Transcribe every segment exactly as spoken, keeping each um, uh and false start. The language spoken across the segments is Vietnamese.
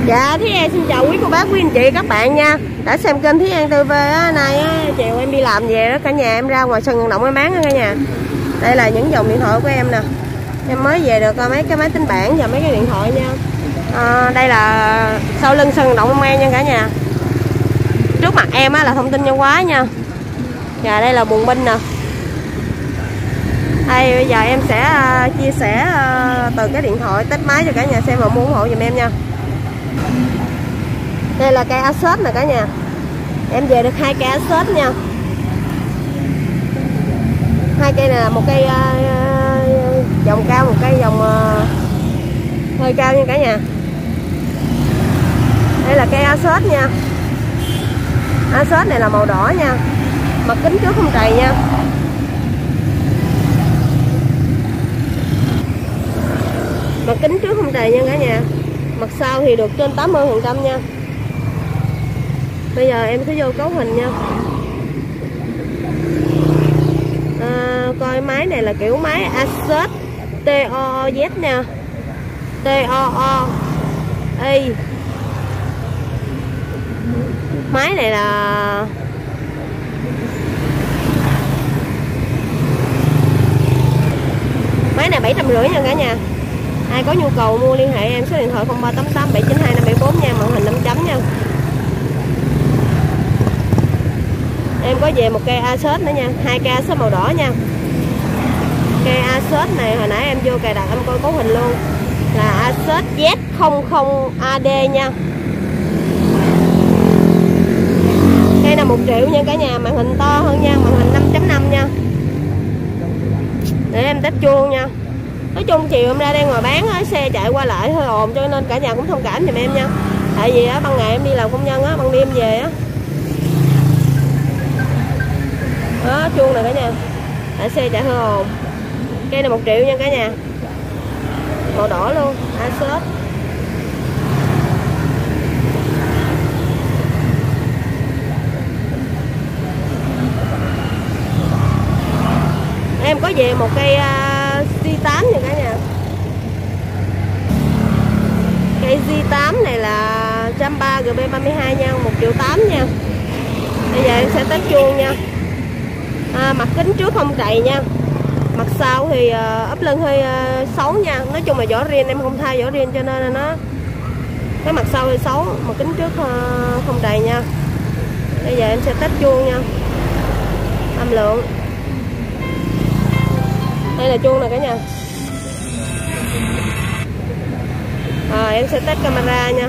Dạ, Thúy An xin chào quý cô bác, quý anh chị các bạn nha. Đã xem kênh Thúy An ti vi á, nay á, chiều em đi làm về đó cả nhà, em ra ngoài sân vận động em bán đó cả nhà. Đây là những dòng điện thoại của em nè. Em mới về được mấy cái máy tính bảng và mấy cái điện thoại nha. À, đây là sau lưng sân vận động Long An nha cả nhà. Trước mặt em á, là thông tin nhân hóa nha. Và đây là buồng pin nè. Đây bây giờ em sẽ uh, chia sẻ uh, từ cái điện thoại test máy cho cả nhà xem và mua ủng hộ giùm em nha. Đây là cây Asus nè cả nhà. Em về được hai cây Asus nha. Hai cây này là một cây uh, dòng cao, một cây dòng uh, hơi cao nha cả nhà. Đây là cây Asus nha. Asus này là màu đỏ nha. Mặt kính trước không trầy nha. Mặt kính trước không trầy nha cả nhà. Mặt sau thì được trên tám mươi phần trăm nha. Bây giờ em sẽ vô cấu hình nha. À, coi máy này là kiểu máy Asus T O O Z nha. T O O Y. Máy này là máy này bảy trăm rưỡi nha cả nhà. Ai có nhu cầu mua liên hệ em số điện thoại không ba tám tám bảy chín hai năm bảy bốn nha, màn hình năm chấm nha. Em có về một cây Asus nữa nha, hai cây Asus màu đỏ nha. Cây Asus này hồi nãy em vô cài đặt em coi cấu hình luôn, là Asus Z không không A D nha. Cây là một triệu nha cả nhà, màn hình to hơn nha, màn hình năm chấm năm nha. Để em test chuông nha. Nói chung chiều em ra đây ngoài bán á, xe chạy qua lại hơi ồn cho nên cả nhà cũng thông cảm giùm em nha. Tại vì á, ban ngày em đi làm công nhân á, ban đêm về á. Đó, chuông này cả nhà. Tại xe chạy hơi ồn. Cây này một triệu nha cả nhà. Màu đỏ luôn, Asus. Em có về một cây uh, G tám nha cả nhà. Cây G tám này là một trăm ba mươi G B ba mươi hai nha, một triệu tám nha. Bây giờ em sẽ test chuông nha. À, mặt kính trước không trầy nha. Mặt sau thì uh, ốp lưng hơi uh, xấu nha. Nói chung là vỏ riêng em không thay vỏ riêng cho nên là nó cái mặt sau hơi xấu, mặt kính trước uh, không trầy nha. Bây giờ em sẽ test chuông nha. Âm lượng. Đây là chuông nè cả nhà. À, em sẽ test camera nha.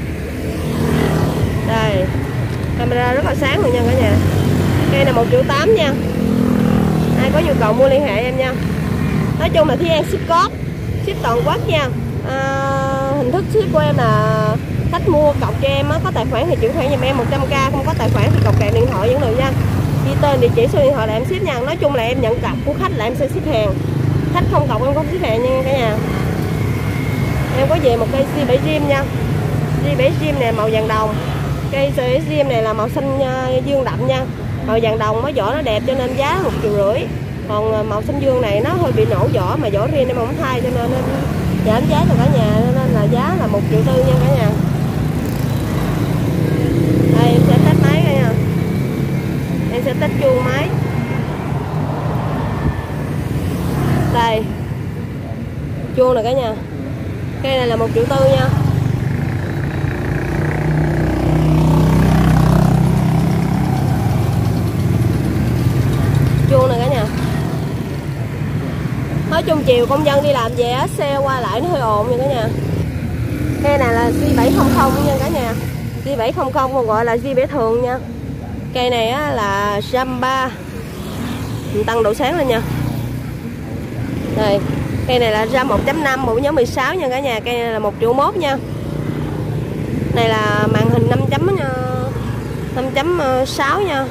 Đây, camera rất là sáng luôn nha cả nhà. Cây này một triệu tám nha. Ai có nhu cầu mua liên hệ em nha. Nói chung là Thúy An ship code, ship toàn quốc nha. À, hình thức ship của em là khách mua cọc cho em á, có tài khoản thì chuyển khoản giùm em một trăm k, không có tài khoản thì cọc kèm điện thoại vẫn được nha. Ghi tên, địa chỉ, số điện thoại là em ship nha. Nói chung là em nhận cọc của khách là em sẽ ship hàng. Khách không cọc em không ship hàng nha cả nhà. Em có về một cây G bảy Dream nha. G bảy Dream này màu vàng đồng. Cây G bảy Dream này là màu xanh dương đậm nha. Màu vàng đồng nó vỏ nó đẹp cho nên giá một triệu rưỡi. Còn màu xanh dương này nó hơi bị nổ vỏ mà vỏ riêng em không thay cho nên em giảm giá cho cả nhà, nên là giá là một triệu tư nha cả nhà. Đây em sẽ test máy cả nhà. Em sẽ test chuông máy. Đây chuông này cả nhà. Cây này là một triệu tư nha. Chuông này cả nhà. Nói chung chiều công dân đi làm về á, xe qua lại nó hơi ồn nha cả nhà. Cây này là G bảy không không nha cả nhà. G bảy không không còn gọi là G bảy thường nha. Cây này á là RAM ba. Mình tăng độ sáng lên nha. Đây, cây này là RAM một chấm năm, bộ nhớ mười sáu nha cả nhà. Cây này là một triệu mốt nha. Này là màn hình năm chấm năm chấm sáu nha.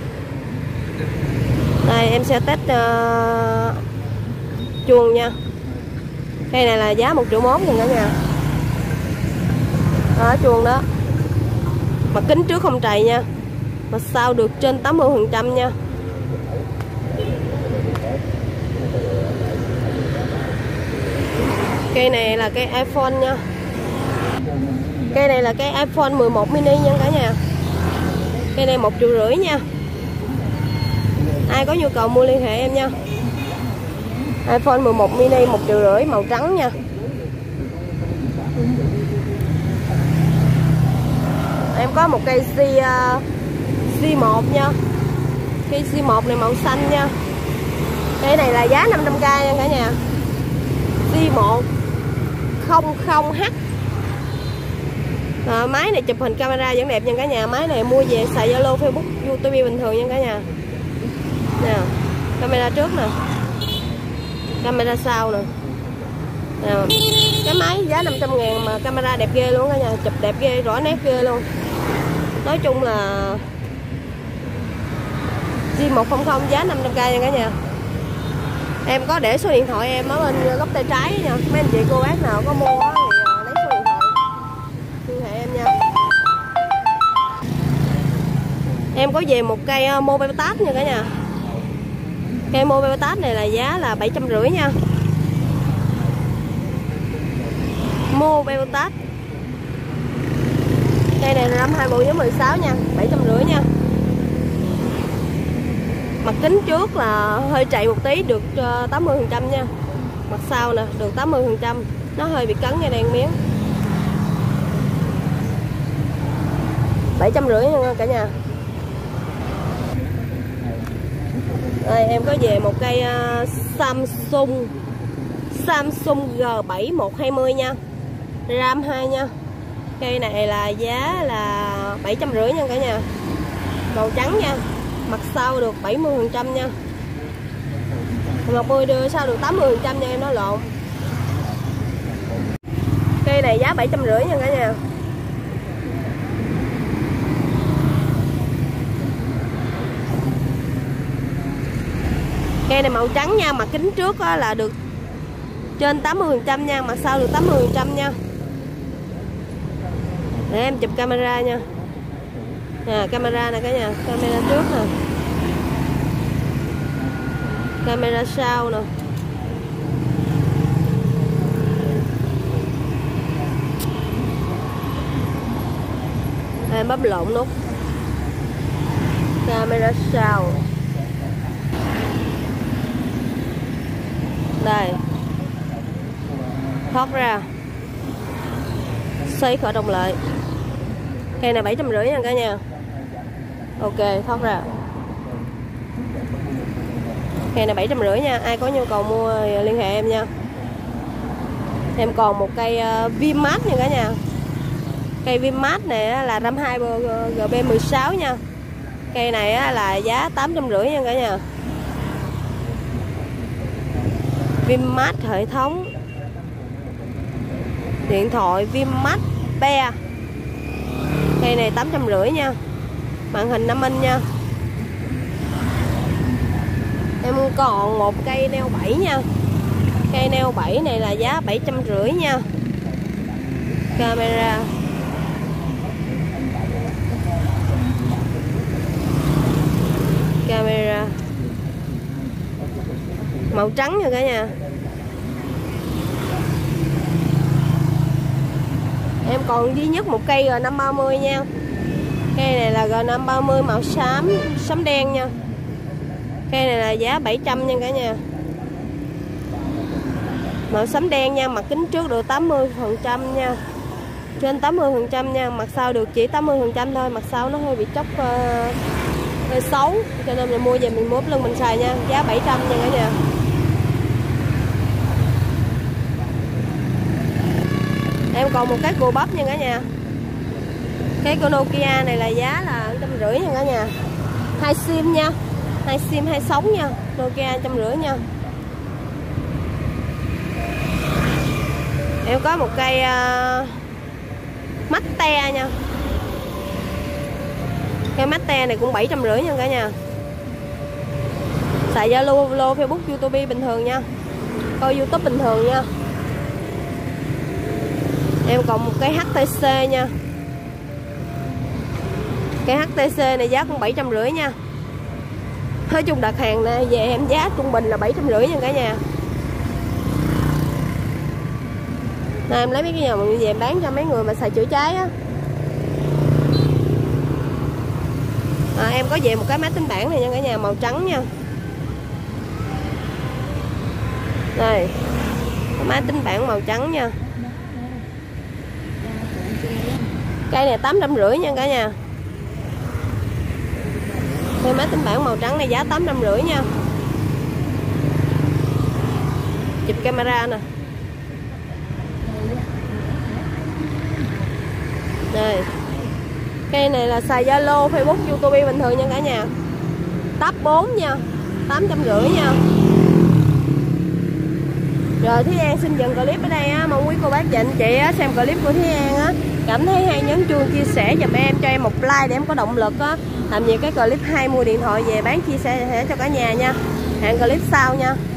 Đây em sẽ test uh, chuông nha. Cây này là giá một triệu mốt nha cả nhà. Đó, chuông đó. Mặt kính trước không trầy nha. Mặt sau được trên tám mươi phần trăm nha. Cây này là cây iPhone nha. Cây này là cây iPhone mười một mini nha cả nhà. Cây này một triệu rưỡi nha. Ai có nhu cầu mua liên hệ em nha. iPhone mười một mini một triệu rưỡi, màu trắng nha. Em có một cây C uh, C một nha. Cây C một này màu xanh nha. Cây này là giá năm trăm k nha cả nhà. C một không không H. À, máy này chụp hình camera vẫn đẹp nha cả nhà. Máy này mua về xài Zalo, Facebook, YouTube bình thường nha cả nhà. Nè, camera trước nè, camera sau nè. Nè, cái máy giá năm trăm ngàn mà camera đẹp ghê luôn cả nhà, chụp đẹp ghê, rõ nét ghê luôn. Nói chung là G một không không giá năm trăm k nha cả nhà. Em có để số điện thoại em ở bên góc tay trái nha. Mấy anh chị cô bác nào có mua thì lấy số điện thoại liên hệ em nha. Em có về một cây Mobile Tab nha cả nhà. Cây Mobile Tab này là giá là bảy trăm rưỡi nha. Mobile Tab cây này là năm hai mươi bốn mười sáu nha, bảy trăm rưỡi nha. Mặt kính trước là hơi chạy một tí, được tám mươi phần trăm nha. Mặt sau nè được tám mươi phần trăm, nó hơi bị cấn nha, đen miếng. bảy trăm rưỡi nha cả nhà. Đây, em có về một cây uh, Samsung Samsung G bảy một hai không nha, RAM hai nha. Cây này là giá là bảy trăm rưỡi nha cả nhà. Màu trắng nha. Mặt sau được bảy mươi phần trăm nha. Mặt mười đưa sau được tám mươi phần trăm nha, em nói lộn. Cây này giá bảy trăm rưỡi nha cả nhà. Cây này màu trắng nha, mặt kính trước là được trên tám mươi phần trăm nha, mặt sau được tám mươi phần trăm nha. Để em chụp camera nha. Nè, camera này cả nhà, camera trước nè, camera sau nè. Em bấm lộn nút. Camera sau. Đây. Thoát ra. Xoay khởi động lại. Cây này bảy trăm rưỡi nha cả nhà. Ok, thoát ra. Cây này bảy trăm rưỡi nha. Ai có nhu cầu mua thì liên hệ em nha. Em còn một cây uh, Vinmart nha cả nhà. Cây Vinmart này là RAM hai G B mười sáu nha. Cây này là giá tám trăm rưỡi nha cả nhà. Vinmart hệ thống điện thoại Vinmart Be. Cây này tám trăm rưỡi nha. Màn hình năm inch nha. Em còn một cây neo bảy nha. Cây neo bảy này là giá bảy trăm rưỡi nha. Camera. Camera. Màu trắng nha cả nhà. Em còn duy nhất một cây G năm ba mươi nha. Cây này là G năm ba mươi màu xám, xám đen nha. Cây này là giá bảy trăm nha cả nhà. Màu xám đen nha, mặt kính trước được tám mươi phần trăm nha. Trên tám mươi phần trăm nha, mặt sau được chỉ tám mươi phần trăm thôi, mặt sau nó hơi bị chóc uh, hơi xấu, cho nên mình mua về mình mốt lưng mình xài nha, giá bảy trăm nha cả nhà. Em còn một cái cua bắp nha cả nhà. Cái của Nokia này là giá là một trăm rưỡi nha cả nhà. Hai sim nha, hai sim hai sống nha, Nokia một trăm rưỡi nha. Em có một cây uh, Mate nha. Cây Mate này cũng bảy trăm rưỡi nha cả nhà. Xài Zalo, Zalo, Facebook, YouTube bình thường nha. Coi YouTube bình thường nha. Em còn một cái hát tê xê nha. Cái hát tê xê này giá cũng bảy trăm rưỡi nha. Nói chung đặt hàng này về em giá trung bình là bảy trăm rưỡi nha cả nhà. Này, em lấy mấy cái dòng về em bán cho mấy người mà xài chữa cháy á. À, em có về một cái máy tính bảng này nha cả nhà, màu trắng nha. Đây, máy tính bảng màu trắng nha. Cây này tám trăm rưỡi nha cả nhà. Cây máy tính bảng màu trắng này giá tám trăm rưỡi nha. Chụp camera nè. Đây. Cây này là xài Zalo, Facebook, YouTube bình thường nha cả nhà. Tab bốn nha, tám trăm rưỡi nha. Rồi Thúy An xin dừng clip ở đây á, mong quý cô bác chị anh chị á, xem clip của Thúy An á cảm thấy hay nhấn chuông chia sẻ giùm em, cho em một like để em có động lực á làm nhiều cái clip hay mua điện thoại về bán chia sẻ cho cả nhà nha. Hẹn clip sau nha.